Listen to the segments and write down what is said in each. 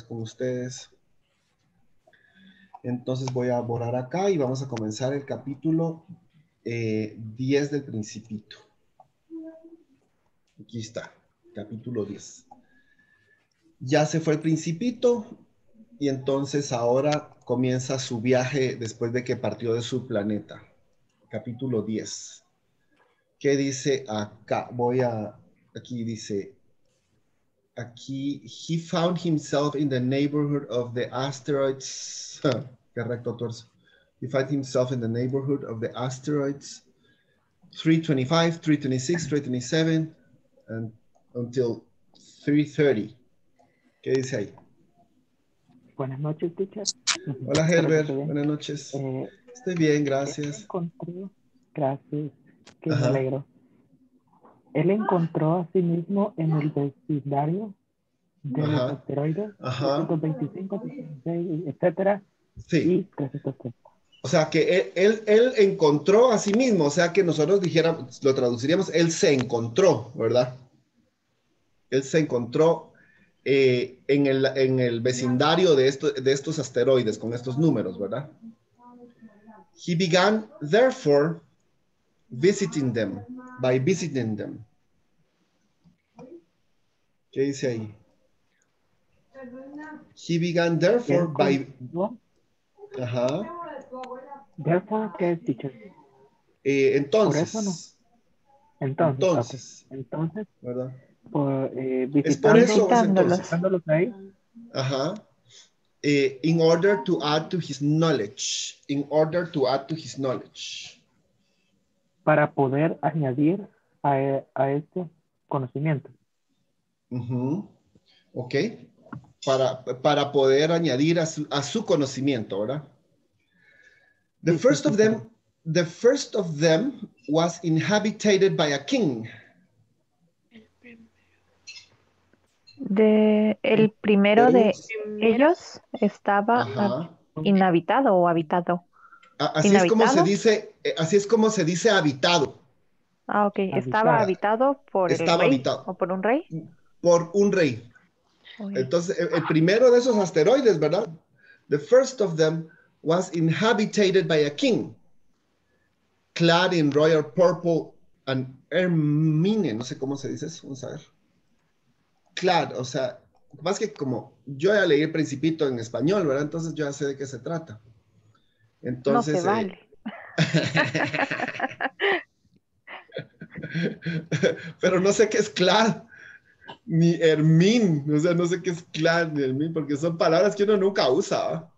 con ustedes. Entonces voy a borrar acá y vamos a comenzar el capítulo 10 del Principito. Aquí está, capítulo 10. Ya se fue el Principito y entonces ahora comienza su viaje después de que partió de su planeta. Capítulo 10. ¿Qué dice acá? Aquí dice, aquí, he found himself in the neighborhood of the asteroids. Correcto, torso. He found himself in the neighborhood of the asteroids 325, 326, 327, and until 330. ¿Qué dice ahí? Buenas noches, teacher. Hola, Herbert. Buenas noches. Estoy bien, gracias. Gracias, que me Ajá. alegro. Él encontró a sí mismo en el vecindario de los Ajá. asteroides Ajá. 325, 326, etcétera, Sí. y 330. O sea, que él encontró a sí mismo, o sea, que nosotros dijéramos, lo traduciríamos, él se encontró, ¿verdad? Él se encontró en el vecindario de estos asteroides, con estos números, ¿verdad? He began, therefore, visiting them, by visiting them. ¿Qué dice ahí? He began, therefore, by... Ajá. Therefore, ¿qué es, teacher? Entonces. Por eso no. Entonces, Okay. entonces, ¿Verdad? Es por visitándolos ahí. Ajá. In order to add to his knowledge. In order to add to his knowledge. Para poder añadir a este conocimiento. Ok. Para poder añadir a su conocimiento, ¿verdad? The first of them was inhabited by a king. El primero de ellos estaba inhabitado o habitado. Así es como se dice habitado. Ah, ok. Estaba habitado por el rey o por un rey. Por un rey. Okay. Entonces, el primero de esos asteroides, ¿verdad? The first of them was inhabited by a king, clad in royal purple and ermine. No sé cómo se dice eso, vamos a ver. Clad, o sea, más que como yo ya leí El Principito en español, ¿verdad? Entonces yo ya sé de qué se trata. Entonces, no se vale. Pero no sé qué es clad, ni hermín, o sea, no sé qué es clad ni hermín, porque son palabras que uno nunca usa.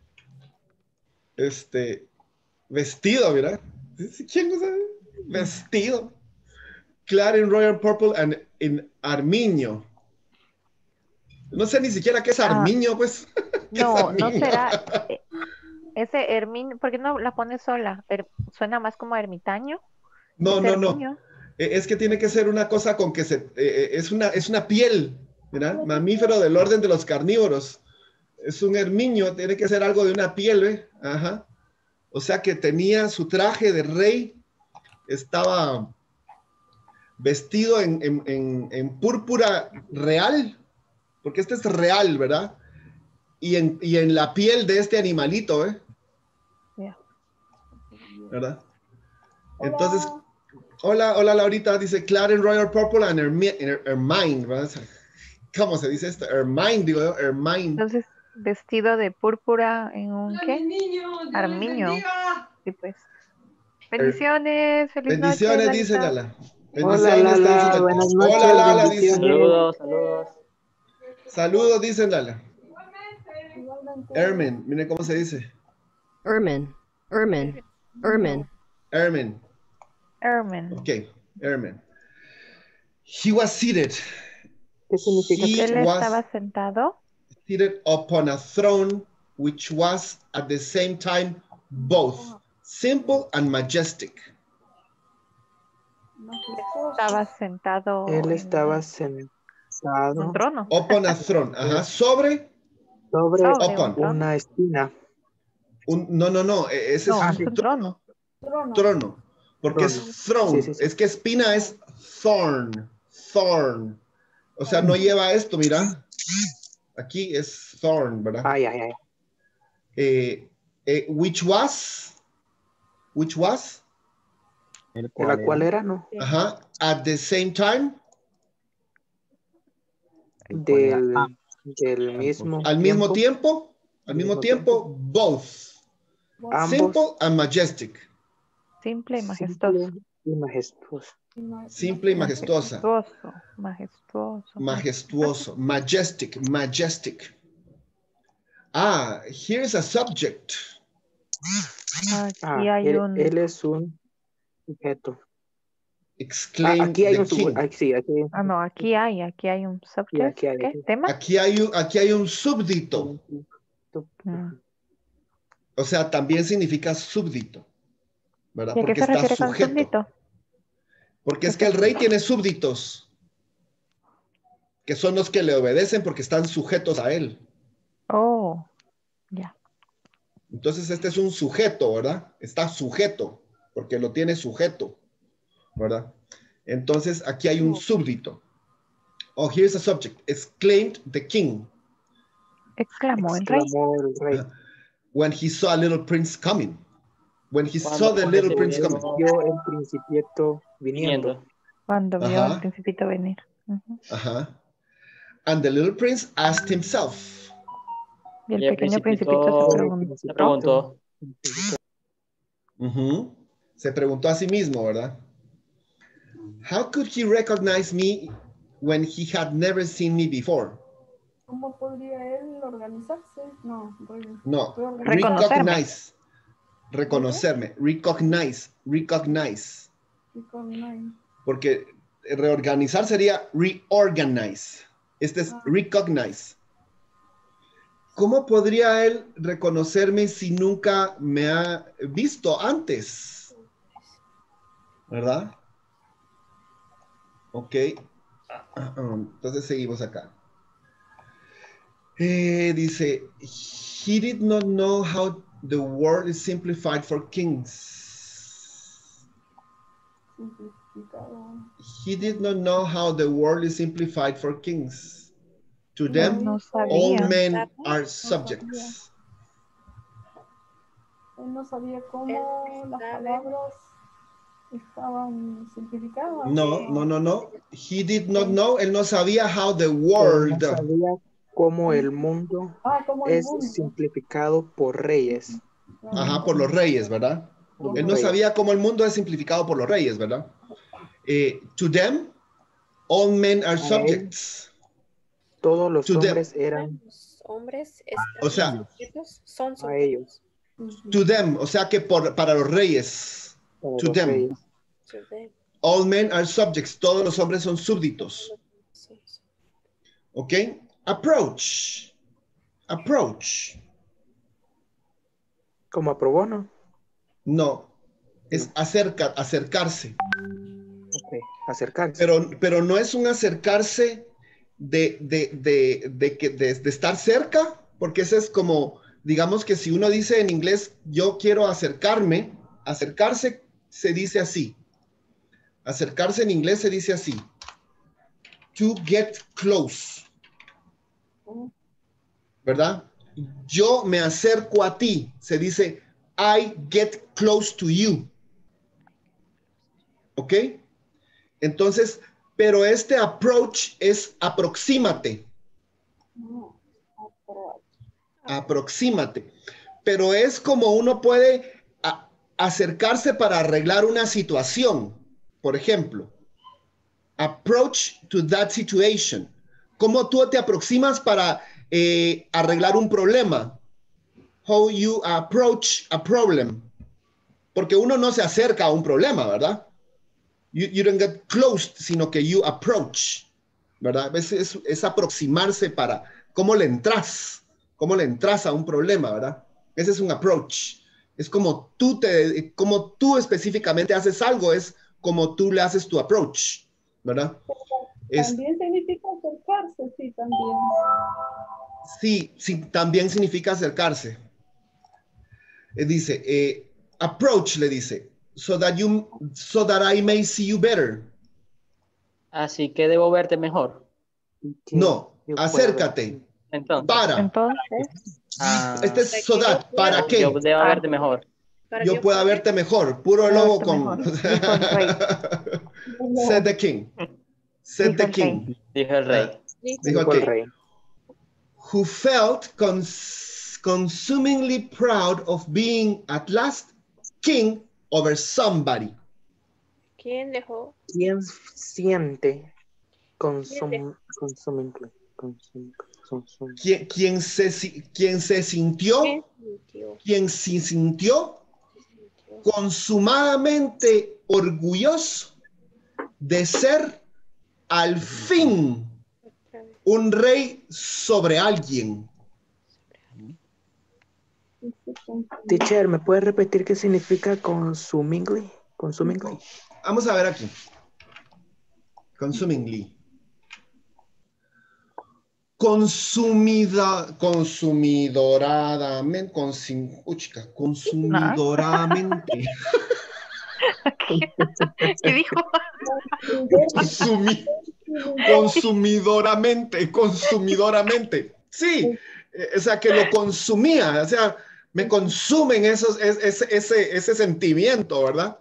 Vestido, mira. ¿Quién usa? Vestido. Clad in royal purple and in armiño. No sé ni siquiera qué es armiño, pues. No, no será ese ermín, ¿por qué no la pones sola? Suena más como ermitaño. No. Es que tiene que ser una cosa con que es una piel, ¿verdad? Mamífero del orden de los carnívoros. Es un ermiño, tiene que ser algo de una piel, ¿eh? Ajá. O sea que tenía su traje de rey, estaba vestido en púrpura real, porque este es real, ¿verdad? Y en la piel de este animalito, ¿eh? Yeah. ¿Verdad? Entonces, hola Laurita, dice clad in royal purple and ermine, ¿verdad? ¿Cómo se dice esto? Ermine, digo yo, ermine. Entonces, vestido de púrpura en un ¿qué? Armiño. Sí, pues. Bendiciones, feliz bendiciones, noche, dice Lalita. Lala. Bendiciones, hola Lala, buenas noches. Hola Lala, dice. Saludos. Saludos, dice Lala. Ermine, mire cómo se dice. Ermine. Okay, Ermine. He was seated. ¿Qué significa? Él estaba sentado. Seated upon a throne, which was at the same time both simple and majestic. Estaba sentado. Él estaba sentado. Un trono. Upon a throne. Ajá. Sobre una espina. No. Ese es un trono. Trono. Porque es throne. Sí. Es que espina es thorn. O sea, no lleva esto, mira. Aquí es thorn, ¿verdad? Ay, ay, ay. Which was? ¿La cual era, no? Ajá. At the same time. Del mismo Al mismo tiempo. Al mismo tiempo. Both. Ambos. Simple and majestic. Simple y majestuoso. Simple y majestuoso. Simple y majestuosa. Majestuoso. Majestic. Ah, here's a subject. Aquí hay él es un sujeto. Exclaimed aquí hay the un king. aquí hay. no, aquí hay un subject. ¿Qué? ¿Tema? Aquí hay un súbdito. O sea, también significa súbdito, ¿verdad? ¿Y a qué Porque se está refiere con sujeto. súbdito? Porque es que el rey tiene súbditos, que son los que le obedecen porque están sujetos a él. Oh, ya. Entonces este es un sujeto, ¿verdad? Está sujeto, porque lo tiene sujeto, ¿verdad? Entonces aquí hay un súbdito. Oh, here's a subject. Exclaimed the king. Exclamó el rey. When he saw a little prince coming. When he saw the little prince coming. Vio el principito viniendo. Cuando vio al principito venir. Ajá. And the little prince asked himself. Y el pequeño principito se preguntó. Se preguntó a sí mismo, ¿verdad? How could he recognize me when he had never seen me before? ¿Cómo podría él organizarse? No. Reconocerme. Recognize. Porque reorganizar sería reorganize. Este es recognize. ¿Cómo podría él reconocerme si nunca me ha visto antes? ¿Verdad? Ok. Entonces seguimos acá. Dice, he did not know how the word is simplified for kings. He did not know how the word is simplified for kings. To them, all men are subjects. Él no sabía cómo las palabras estaban simplificadas. No. He did not know. Él no sabía how the world. No sabía cómo el mundo es simplificado por reyes. Ajá, por los reyes, ¿verdad? Él no sabía cómo el mundo es simplificado por los reyes, ¿verdad? To them, all men are subjects. Todos los hombres eran. Los hombres o sea, son a ellos. To them, o sea que para los reyes. To them. Reyes. All men are subjects. Todos los hombres son súbditos. ¿Ok? Approach. ¿Como aprobó, no? No. Es acercarse. Okay. Acercarse. Pero no es un acercarse de estar cerca, porque ese es como, digamos que si uno dice en inglés, yo quiero acercarme, acercarse se dice así. Acercarse en inglés se dice así. To get close. ¿Verdad? Yo me acerco a ti. Se dice, I get close to you. ¿Ok? Entonces, pero este approach es aproxímate. Aproxímate. Pero es como uno puede acercarse para arreglar una situación. Por ejemplo, approach to that situation. ¿Cómo tú te aproximas para arreglar un problema? How you approach a problem. Porque uno no se acerca a un problema, ¿verdad? You don't get close, sino que you approach, ¿verdad? Es aproximarse para cómo le entras a un problema, ¿verdad? Ese es un approach. Es como tú específicamente haces algo, es como tú le haces tu approach, ¿verdad? También significa acercarse, sí, también. Sí, también significa acercarse. Dice, approach, le dice, so that I may see you better. Así que debo verte mejor. No, acércate. Entonces. Para. Entonces, Este es so that. ¿Para qué? Yo debo verte mejor. Yo pueda verte mejor. Puro pueda lobo verte con... mejor, dijo el rey. Said the king. Said Dijo the el king. rey. Dijo el rey. Dijo Dijo el el rey. Who felt consumingly proud of being at last king over somebody. ¿Quién dejó? ¿Quién siente Quien se sintió, ¿Quién sintió? quien se sintió consumadamente orgulloso de ser al fin Otra vez. un rey sobre alguien. Teacher, ¿me puede repetir qué significa consumingly? Consumingly. Vamos a ver aquí. Consumingly. Consumidoradamente. Consumidoramente. ¿Qué dijo? Consumidoramente. Sí, o sea, que lo consumía, o sea, me consumen ese sentimiento, ¿verdad?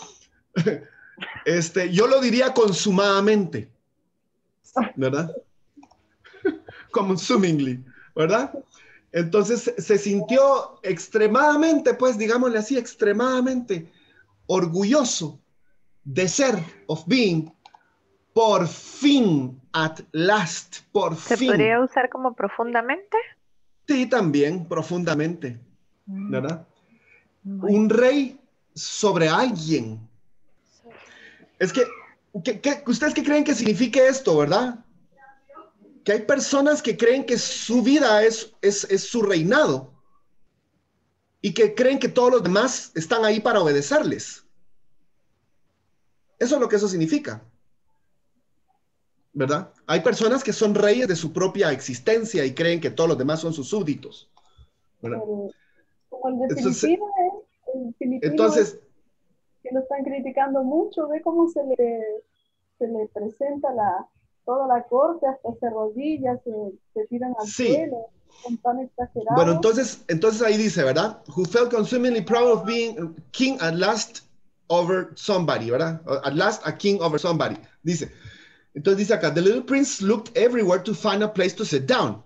Yo lo diría consumadamente, ¿verdad? Consumingly, ¿verdad? Entonces se sintió extremadamente, pues digámosle así, extremadamente orgulloso de ser, of being, por fin, at last, por ¿Se fin. podría usar como profundamente? Sí, también, profundamente, ¿verdad? Bueno. Un rey sobre alguien. Es que, ¿ustedes qué creen que signifique esto, verdad? Que hay personas que creen que su vida es su reinado y que creen que todos los demás están ahí para obedecerles. Eso es lo que eso significa, ¿verdad? Hay personas que son reyes de su propia existencia y creen que todos los demás son sus súbditos, ¿verdad? Como el de Entonces, Filipinas, el filipino entonces, que lo están criticando mucho, ve cómo se le presenta toda la corte, hasta se arrodilla, se tiran al sí. suelo, son tan exagerados. Bueno, entonces ahí dice, ¿verdad? Who felt consumingly proud of being king at last over somebody, ¿verdad? At last a king over somebody. Dice. Entonces dice acá, the little prince looked everywhere to find a place to sit down.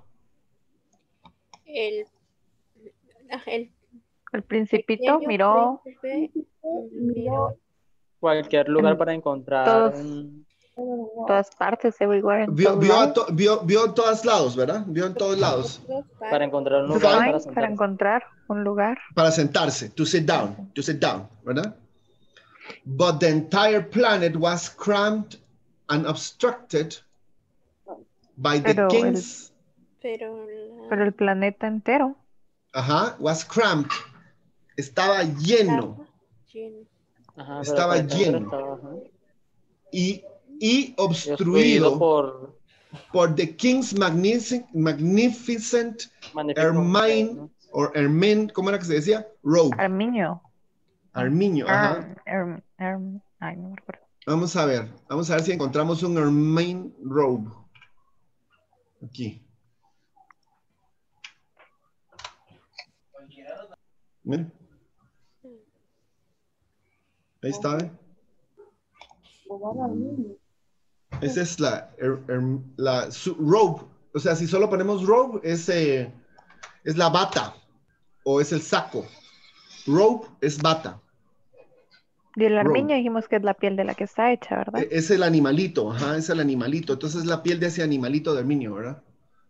El El principito pequeño miró príncipe miró Cualquier lugar En para encontrar todos- un... todas partes, everywhere, en Vio todos lados. en todos lados, ¿verdad? Vio en todos lados. para encontrar un To lugar find, para para sentarse. encontrar un lugar. Para sentarse, to sit down, ¿verdad? But the entire planet was cramped and obstructed by the Pero kings. pero Pero el planeta entero. Ajá, was cramped. Estaba lleno. lleno. Ajá, pero Estaba el planeta entero lleno. estaba, ajá. Y Y obstruido por por the king's magnificent magnífico, ¿no? ermine, ¿cómo era que se decía? Robe. Armiño, ajá. Ay, no me acuerdo. Vamos a ver si encontramos un ermine robe. Aquí. Miren. Ahí está, ¿eh? Esa es la robe. O sea, si solo ponemos robe, es la bata o es el saco. Robe es bata. Y el armiño Robe. dijimos que es la piel de la que está hecha, ¿verdad? Es el animalito, ajá, es el animalito. Entonces es la piel de ese animalito de armiño, ¿verdad?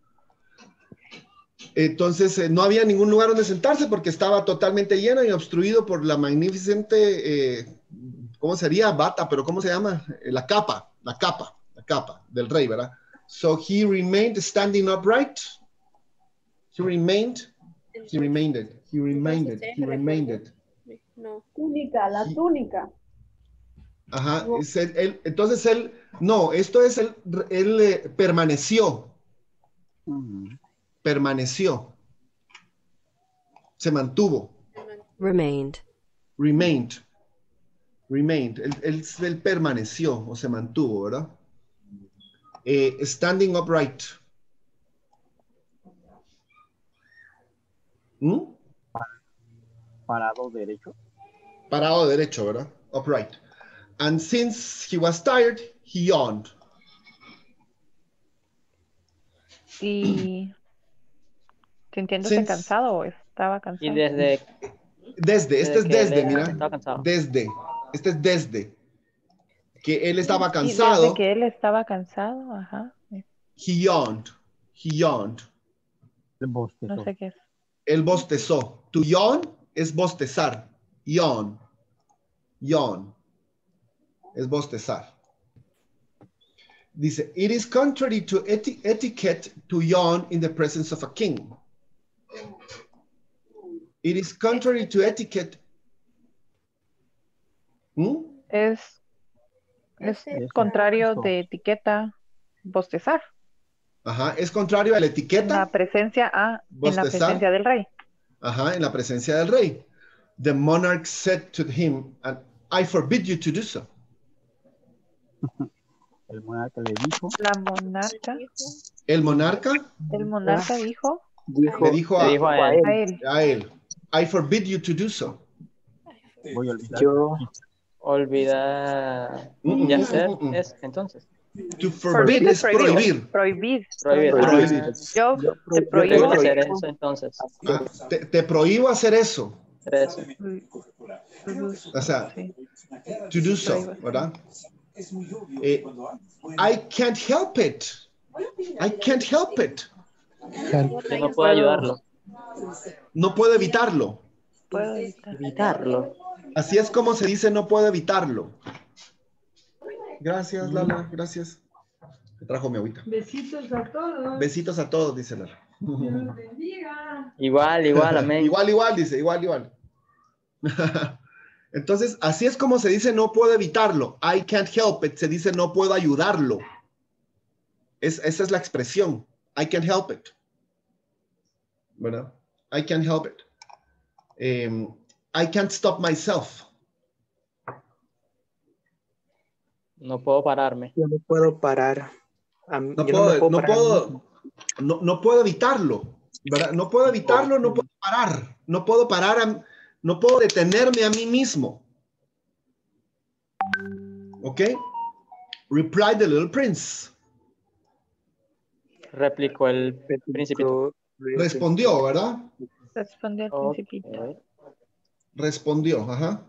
Entonces no había ningún lugar donde sentarse porque estaba totalmente lleno y obstruido por la magnificente, ¿cómo sería? Bata, pero ¿cómo se llama? La capa del rey, ¿verdad? So he remained standing upright. No. Túnica, la túnica. Ajá, entonces no, esto es él permaneció. Permaneció. Se mantuvo. Remained. Él permaneció o se mantuvo, ¿verdad? Standing upright. ¿Mm? Parado derecho. Parado derecho, ¿verdad? Upright. And since he was tired, he yawned. Y sintiéndose Since, cansado o estaba Y cansado. desde este es que él desde, mira. estaba cansado. Desde. Este es desde. Que él estaba Sí, desde cansado. que él estaba cansado, ajá. He yawned. He yawned. No sé qué es. Él bostezó. To yawn es bostezar. Yawn. Yawn. Es bostezar. Dice, it is contrary to etiquette to yawn in the presence of a king. It is contrary to etiquette. ¿Mm? Es contrario de etiqueta bostezar. Ajá, es contrario a la etiqueta. En la presencia Bostezar. del rey. Ajá, en la presencia del rey. The monarch said to him, and I forbid you to do so. El monarca le dijo. La monarca. El monarca Dijo. le dijo Le dijo a él. a él, I forbid you to do so. Voy a olvidar. Yo, Olvidar de hacer es entonces. To forbid es prohibir. Prohibir. Prohibir. Yo te Prohíbe prohíbo. hacer eso entonces. Ah, te prohíbo hacer eso. Hacer eso. O sea, Sí. to do so, ¿verdad? I can't help it. I can't help it. Yo no puedo ayudarlo. No puedo evitarlo. Puedo evitar. Evitarlo. Así es como se dice, no puedo evitarlo. Gracias, Lala, gracias. Te trajo mi agüita. Besitos a todos. Besitos a todos, dice Lala. Dios los bendiga. Igual, amén. Igual, dice, igual. Entonces, así es como se dice, no puedo evitarlo. I can't help it, se dice, no puedo ayudarlo. Esa es la expresión. I can't help it. ¿Verdad? I can't help it. I can't stop myself. No puedo pararme. yo no puedo parar. No Yo puedo evitarlo, ¿verdad? No puedo evitarlo, no puedo parar. No puedo detenerme a mí mismo. ¿Ok? Replied the little prince. Replicó el principito. Respondió, ¿verdad? Respondió el principito. Respondió, ajá.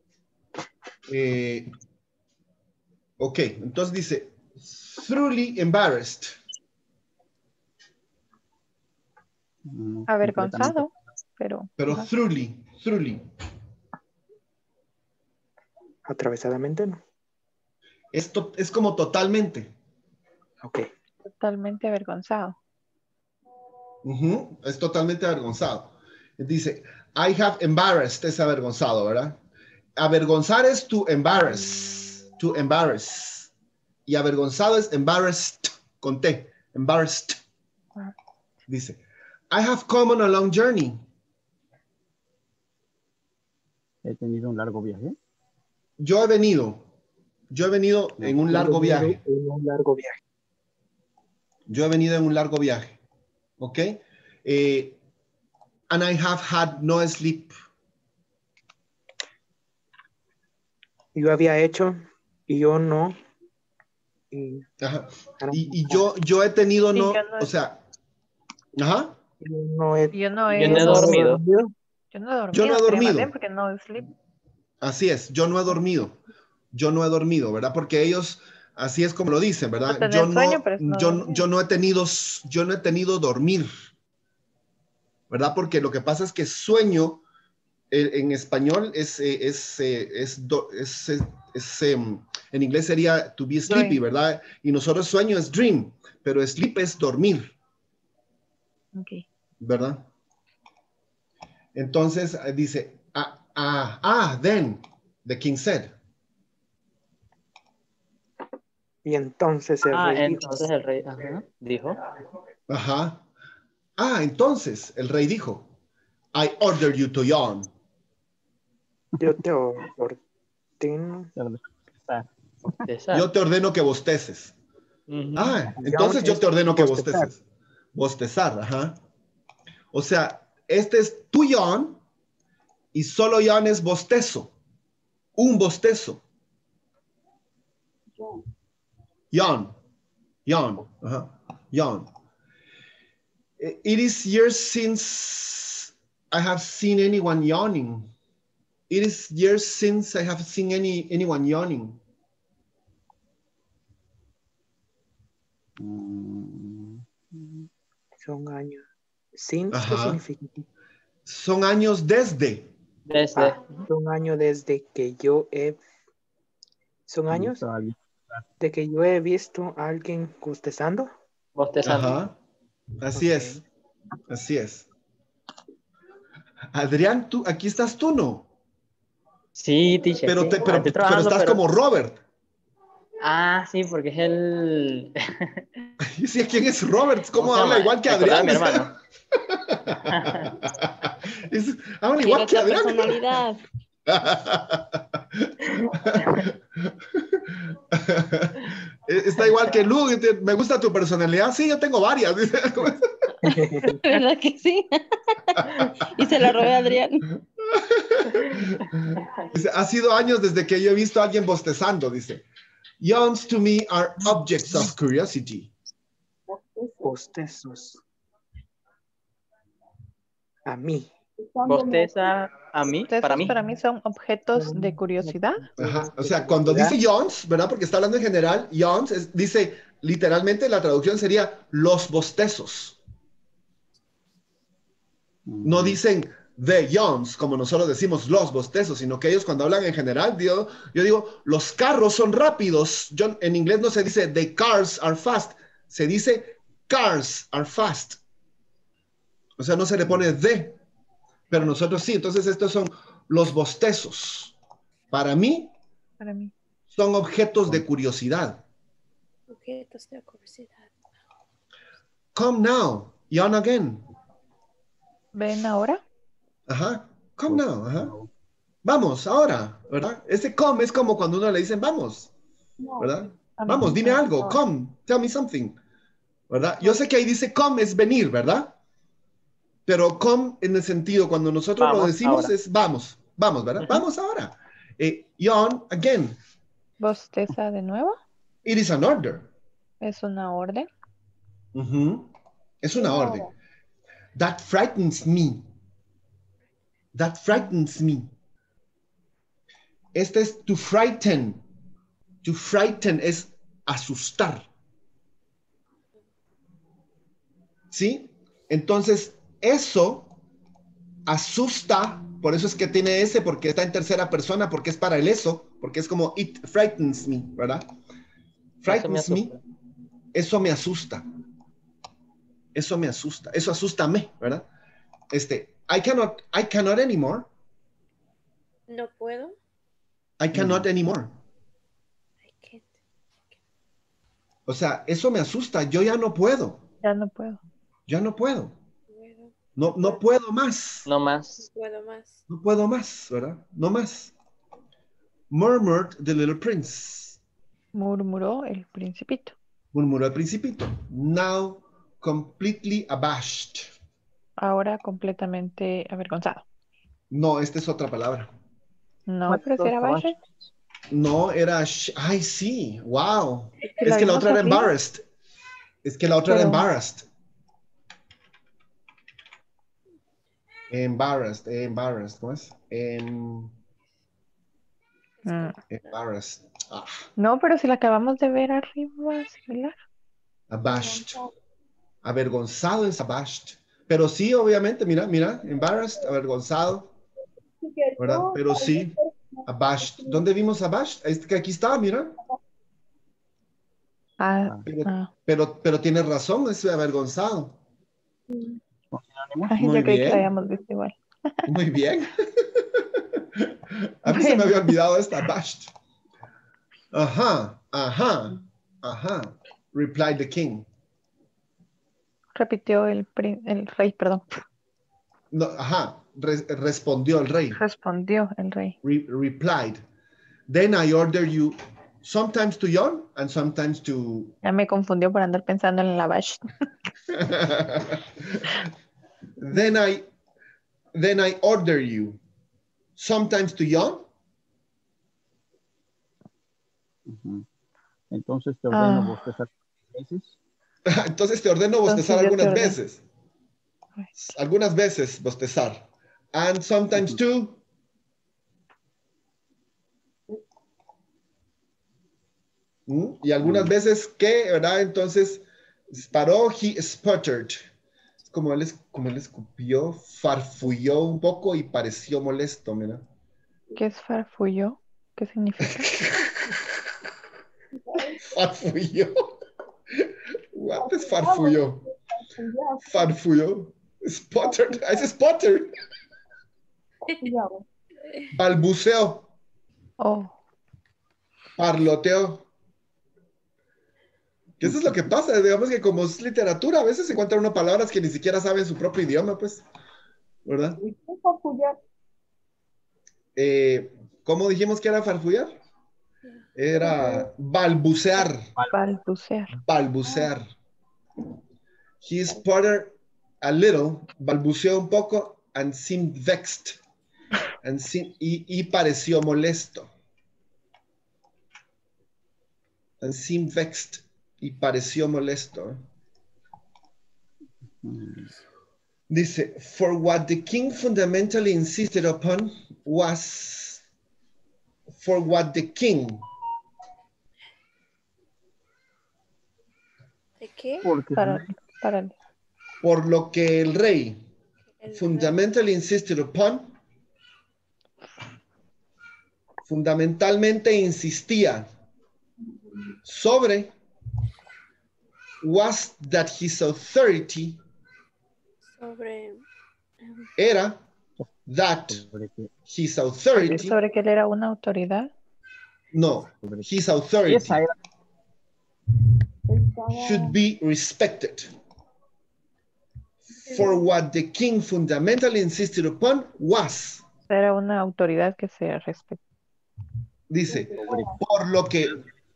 Ok, entonces dice, thoroughly embarrassed. Avergonzado, pero ajá. Thoroughly. Atravesadamente, ¿no? Esto es como totalmente. Ok. Totalmente avergonzado. Es totalmente avergonzado. Dice, I have embarrassed, es avergonzado, ¿verdad? Avergonzar es to embarrass. Y avergonzado es embarrassed, con T, embarrassed. Dice, I have come on a long journey. He tenido un largo viaje. Yo he venido en un largo viaje. Yo he venido en un largo viaje. ¿Ok? And I have had no sleep. Yo había hecho y yo no. Ajá. Y yo he tenido Sí, no, yo no- o sea, ajá. Yo no he Yo no he dormido. Yo no he dormido. Yo no he sería más dormido. bien porque no sleep. Así es, yo no he dormido. Yo no he dormido, ¿verdad? Porque ellos, así es como lo dicen, ¿verdad? No tener sueño, pero es no dormir. Yo no he tenido dormir, ¿verdad? Porque lo que pasa es que sueño en español en inglés sería to be sleepy, Dream. ¿verdad? Y nosotros sueño es dream, pero sleep es dormir, Okay. ¿verdad? Entonces dice, then the king said. Y entonces el rey Entonces el rey dijo. Ajá. Entonces el rey dijo, I order you to yawn. yo te ordeno. Yo te ordeno que bosteces. Entonces yo te ordeno que bosteces. Bostezar, ajá. O sea, este es tu yawn y solo yawn es bostezo. Un bostezo. Yawn. Yawn. Uh-huh. Yawn. It is years since I have seen anyone yawning. It is years since I have seen anyone yawning. Son años. Since, ¿qué Ajá. significa? Son años desde. Desde. Son años desde que yo he... ¿Son años de que yo he visto a alguien bostezando? Bostezando. Ajá. Así Ok. es. Así es. Adrián, tú, aquí estás tú, ¿no? Sí, teacher. Pero, sí. pero Estoy trabajando, estás como Robert. Ah, sí, porque es el... Sí, ¿quién es Robert? ¿Cómo ¿Cómo se habla llama? igual que Me acordaba Adrián? de mi hermano. Habla Tiene igual que otra Adrián. personalidad. Está igual que Lu. Me gusta tu personalidad. Sí, yo tengo varias. ¿Verdad que sí? Y se la robé a Adrián. Dice, ha sido años desde que yo he visto a alguien bostezando, dice. Yawns to me are objects of curiosity. Bostezos. A mí. Bosteza a mí, para mí. Para mí son objetos de curiosidad. Ajá. O sea, cuando dice yawns, ¿verdad? Porque está hablando en general, yawns dice, literalmente la traducción sería los bostezos. No dicen the yawns, como nosotros decimos los bostezos, sino que ellos cuando hablan en general, yo digo, los carros son rápidos. En inglés no se dice the cars are fast, se dice cars are fast. O sea, no se le pone the, pero nosotros sí. Entonces estos son los bostezos. Para mí, son objetos de curiosidad. Objetos de curiosidad. Come now, yawn again. ¿Ven ahora? Ajá, come now, ajá. Vamos, ahora, ¿verdad? Ese come es como cuando uno le dicen vamos, ¿verdad? Vamos, dime algo, come, tell me something, ¿verdad? Yo sé que ahí dice come es venir, ¿verdad? Pero come en el sentido, cuando nosotros Vamos lo decimos ahora. es vamos, ¿verdad? Vamos ahora. Yawn again. ¿Bosteza de nuevo? It is an order. ¿Es una orden? Es una orden. That frightens me. That frightens me. Este es to frighten. To frighten es asustar. ¿Sí? Entonces, eso asusta, por eso es que tiene ese, porque está en tercera persona, porque es para el eso, porque es como it frightens me, ¿verdad? Frightens me, eso me asusta. Eso me asusta. Eso asústame, ¿verdad? I cannot anymore. No puedo. I cannot anymore. I can't. O sea, eso me asusta. Yo ya no puedo. Ya no puedo. Ya no puedo. No puedo más. No más. No puedo más. No puedo más, ¿verdad? No más. Murmured the little prince. Murmuró el principito. Murmuró el principito. Now completely abashed. Ahora completamente avergonzado. No, esta es otra palabra. No, pero si era abashed. No, era... Ay, sí. Wow. Es la que la vimos otra era arriba. embarrassed. Es que la otra era embarrassed. Embarrassed. ¿Cómo es? Embarrassed. Ah. No, pero si la acabamos de ver arriba, similar. Abashed. Avergonzado es abashed. Pero sí, obviamente, mira, embarrassed, avergonzado, ¿verdad? Pero sí, abashed. ¿Dónde vimos abashed? Que aquí está, mira. Pero tienes razón, es avergonzado. Ay, yo creí que la habíamos visto igual. Muy bien. A mí se me había olvidado esta abashed. Ajá. Replied the king. Repitió el rey, perdón. No, respondió el rey. Respondió el rey. Replied. Then I order you sometimes to yawn and sometimes to... Ya me confundió por andar pensando en la bash. Then then I order you. Sometimes to yawn. Entonces te ordeno bostezar veces. Entonces te ordeno bostezar algunas veces. Algunas veces bostezar. And sometimes too. Y algunas veces que, ¿verdad? Entonces paró, he sputtered. Como él escupió, farfulló un poco y pareció molesto, mira. ¿Qué es farfulló? ¿Qué significa? Farfulló. What is farfulló? Farfulló. Sputtered. Es sputtered. Balbuceó. Oh. Parloteó. Que eso es lo que pasa, digamos que como es literatura, a veces se encuentran unas palabras que ni siquiera saben su propio idioma, pues, ¿verdad? ¿Y qué es farfullar? ¿Cómo dijimos que era farfullar? Era balbucear. Balbucear. Balbucear. He sputtered a little, balbuceó un poco, and seemed vexed. Y pareció molesto. And seemed vexed. Y pareció molesto. Dice, for what the king fundamentally insisted upon was for what the king. ¿De qué? Por lo que el rey fundamentally insisted upon, fundamentalmente insistía sobre, was that his authority era that his authority. ¿Sobre que él era una autoridad? No, his authority should be respected. For what the king fundamentally insisted upon was. Era una autoridad que se respeta. Dice, por lo que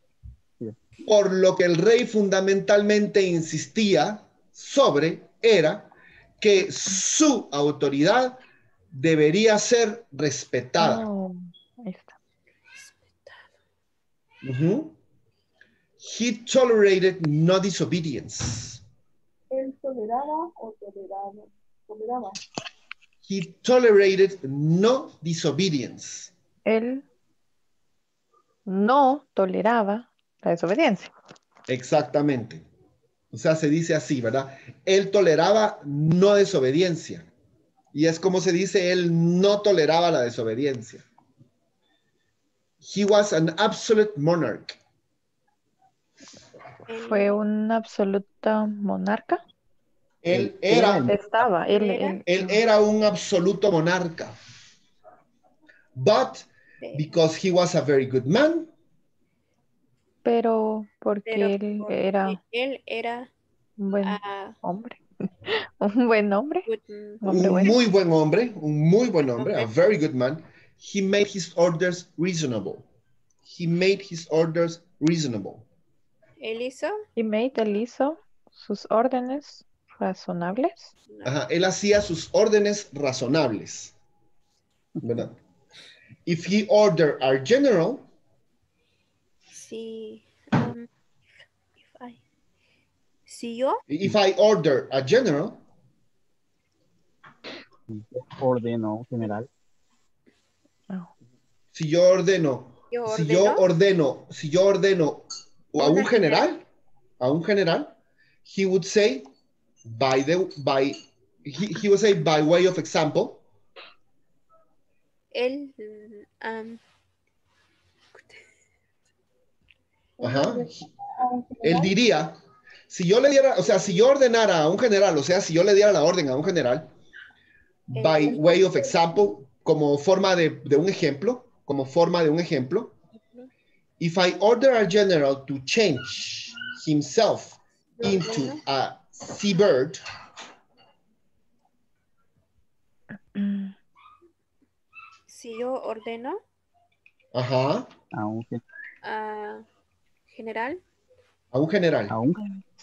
el rey fundamentalmente insistía sobre era que su autoridad debería ser respetada. Oh, ahí está. He tolerated no disobedience. ¿Él toleraba o toleraba? He tolerated no disobedience. Él no toleraba la desobediencia. Exactamente. O sea, se dice así, ¿verdad? Él toleraba no desobediencia. Y es como se dice, él no toleraba la desobediencia. He was an absolute monarch. ¿Fue un absoluto monarca? Él era un absoluto monarca. But because he was a very good man. Pero porque él era un buen hombre. Un buen hombre. Muy buen hombre, un muy buen hombre, a very good man. He made his orders reasonable. Él hizo sus órdenes razonables. Ajá, él hacía sus órdenes razonables. ¿Verdad? If he ordered our general. If I order a general. Ordeno general. Si yo ordeno a un general, he would say by way of example. Él Él diría, si yo le diera, o sea, si yo ordenara a un general, o sea, si yo le diera la orden a un general, by way of example, como forma de un ejemplo, if I order a general to change himself into a seabird, si yo ordeno a un general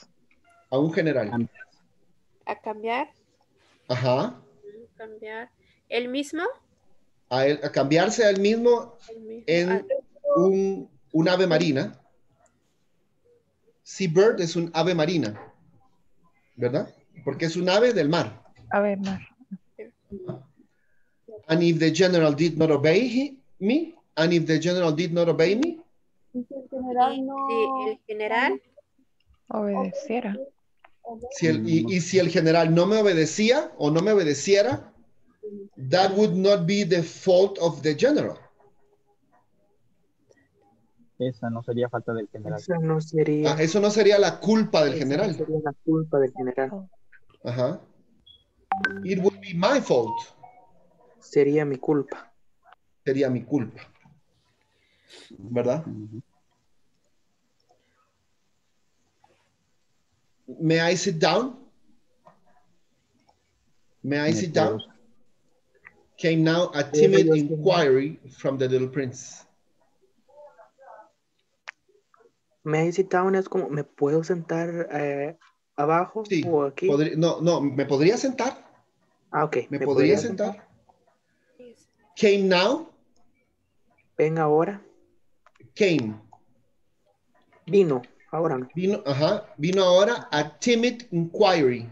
a cambiar ¿El mismo? A cambiarse a él mismo El mismo. en un ave marina. Seabird es un ave marina, ¿verdad? Porque es un ave del mar. Ave mar. And if the general did not obey me, and if the general did not obey me, Y si el general no... Si el general Obedeciera. y si el general no me obedecía o no me obedeciera, that would not be the fault of the general. Esa no sería falta del general. Esa no sería, Eso no sería la culpa del esa no general. sería la culpa del general. Ajá. It would be my fault. Sería mi culpa. Sería mi culpa. ¿Verdad? May I sit down? May I sit down? Came now a timid inquiry from the little prince. May I sit down es como, ¿me puedo sentar abajo Sí. o aquí? No, ¿me podría sentar? Ah, ok. ¿Me podría sentar? Came now. Ven ahora. Came. Vino. Ahora no. Vino, ajá. Vino ahora a timid inquiry.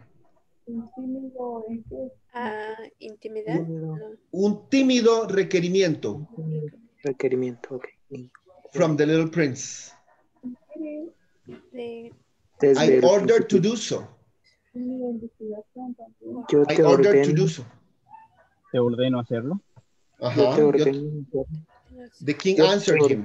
Intimidad. Un tímido requerimiento. Requerimiento, ok. From the little prince. Desde I ordered to do so. Yo I te ordered to ordeno. do so. ¿Te ordeno hacerlo? Ajá. Yo te ordeno. The king Yo te answered ordeno. him.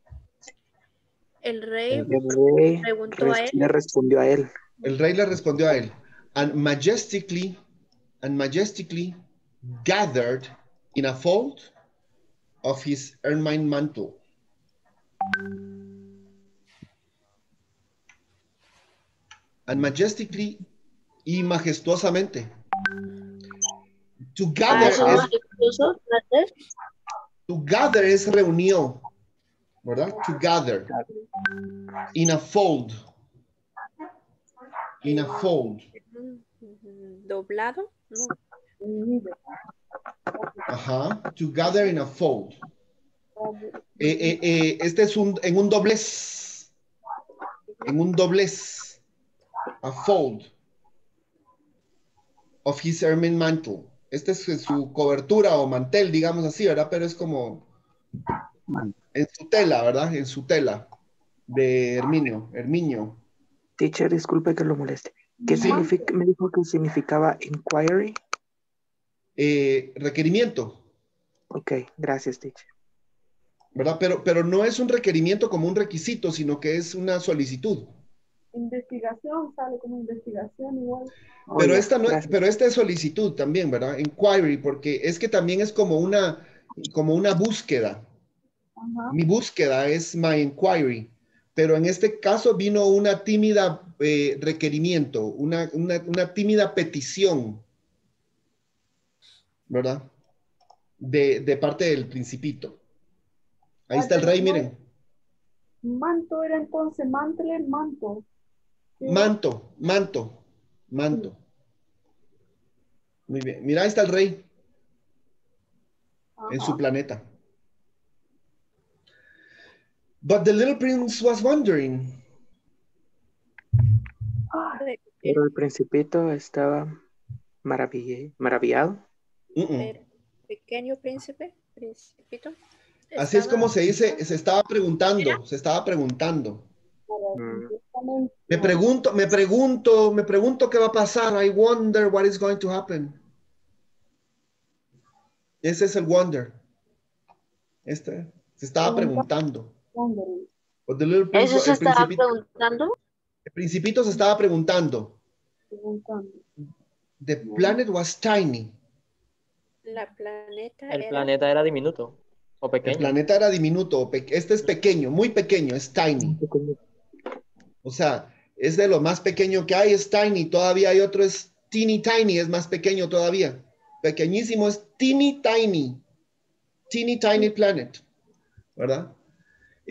El rey El rey preguntó a él. le respondió a él. El rey le respondió a él. And majestically gathered in a fold of his ermine mantle. And majestically y majestuosamente. To gather es reunión, ¿verdad? To gather. In a fold. In a fold. Doblado. No. Ajá. To gather in a fold. Este es en un doblez. En un doblez. A fold. Of his ermine mantle. Esta es su cobertura o mantel, digamos así, ¿verdad? Pero es como en su tela, ¿verdad? En su tela de Herminio. Teacher, disculpe que lo moleste. ¿Qué significa? Me dijo que significaba inquiry. Requerimiento. Ok, gracias, teacher. ¿Verdad? Pero no es un requerimiento como un requisito, sino que es una solicitud. Investigación, sale como investigación igual. Pero esta no es, pero esta es solicitud también, ¿verdad? Inquiry, porque es que también es como una búsqueda. Ajá. Mi búsqueda es my inquiry. Pero en este caso vino una tímida requerimiento, una tímida petición, ¿verdad? De parte del principito. Ahí está el rey, miren. Manto era entonces, mantle, manto. Manto. Muy bien. Mira, ahí está el rey. Ajá. En su planeta. But the little prince was wondering. Pero el principito estaba maravillado. Pequeño principito. Así es como se dice, se estaba preguntando. Me pregunto qué va a pasar. I wonder what is going to happen. Ese es el wonder. Se estaba preguntando. ¿Eso se estaba preguntando? El principito se estaba preguntando. The planet was tiny. El planeta era diminuto o pequeño. El planeta era diminuto. Este es pequeño, muy pequeño, es tiny. O sea, es de lo más pequeño que hay, es tiny. Todavía hay otro, es teeny tiny, es más pequeño todavía. Pequeñísimo es teeny tiny. Teeny tiny planet. ¿Verdad?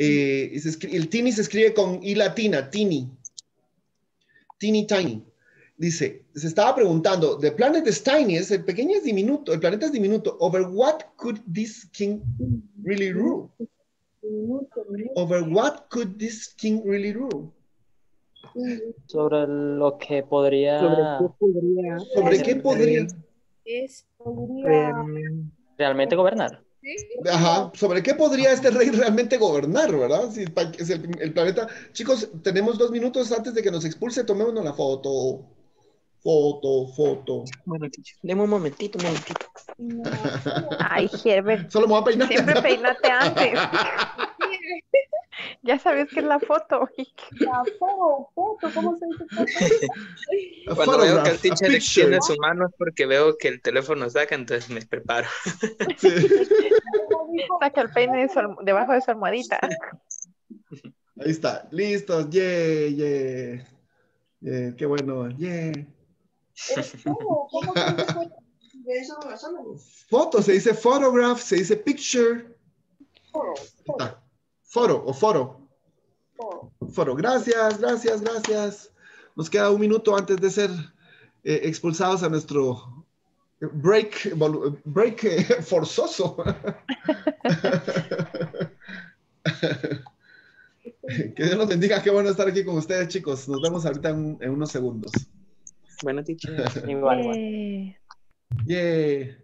El teeny se escribe con I latina, teeny. Teeny tiny. Dice, se estaba preguntando, the planet is tiny, el pequeño es diminuto, el planeta es diminuto. Over what could this king really rule? Over what could this king really rule? Sobre lo que podría... ¿Sobre qué podría? Realmente gobernar. Ajá, ¿sobre qué podría este rey realmente gobernar, verdad? Si es el planeta... Chicos, tenemos 2 minutos antes de que nos expulse, tomémonos la foto. Foto. Bueno, deme un momentito. Ay, Herbert. Solo me voy a peinar. Siempre peinate antes. Ya sabes que es la foto. La foto, ¿cómo se dice foto? Cuando veo que el teacher extiende su mano es porque veo que el teléfono saca, entonces me preparo. Sí. Saca el peine debajo de su almohadita. Ahí está, listos, yeah. Qué bueno, yeah. ¿Cómo se dice Foto, se dice photograph, se dice picture. Foro. Gracias. Nos queda 1 minuto antes de ser expulsados a nuestro break forzoso. Que Dios los bendiga, qué bueno estar aquí con ustedes, chicos. Nos vemos ahorita en unos segundos. Bueno, teacher. Igual. Yeah.